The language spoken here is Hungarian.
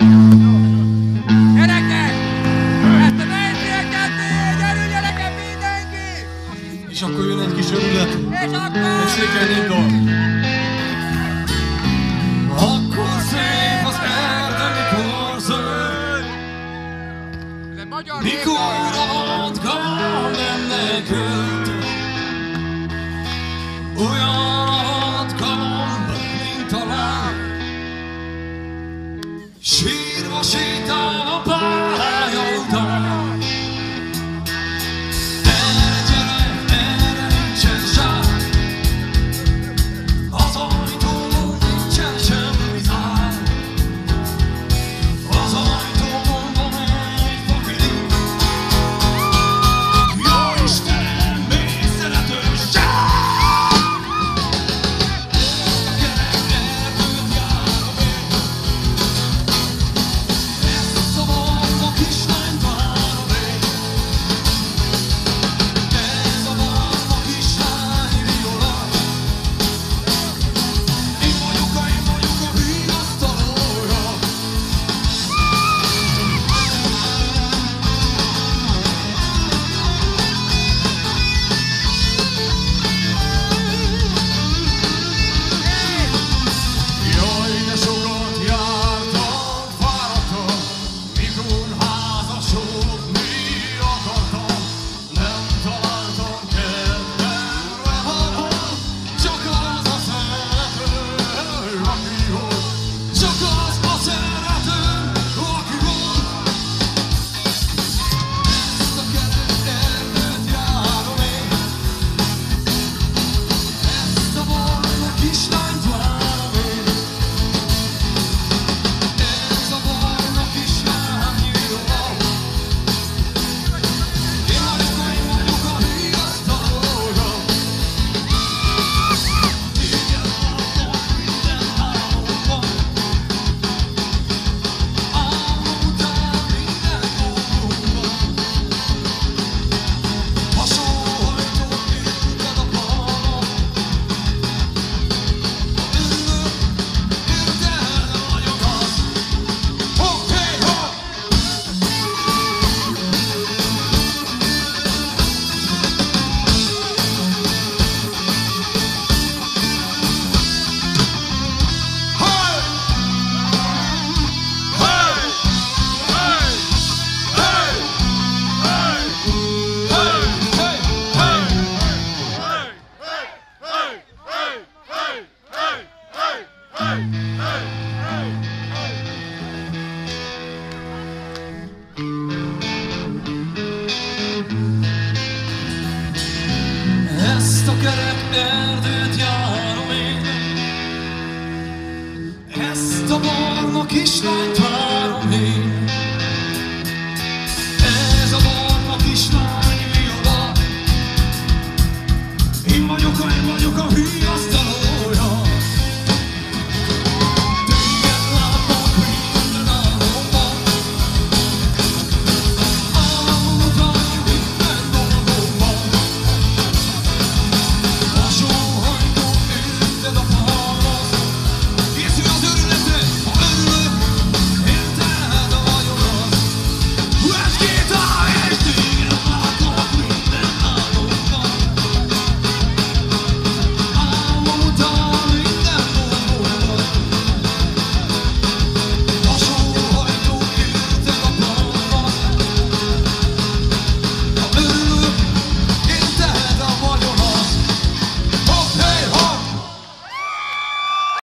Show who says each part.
Speaker 1: Gyerekek! Ezt a nehézségeket gyerünk gyerekek mindenki!
Speaker 2: És akkor jön egy kis örület.
Speaker 1: És akkor...
Speaker 2: Egy székely dal. Akkor szép az erdő, mikor zöld.
Speaker 1: Ez egy magyar
Speaker 2: Mikor a vodka benne költ. Olyan a vodka gomb, mint a lány. Sírva sétál a pálya után.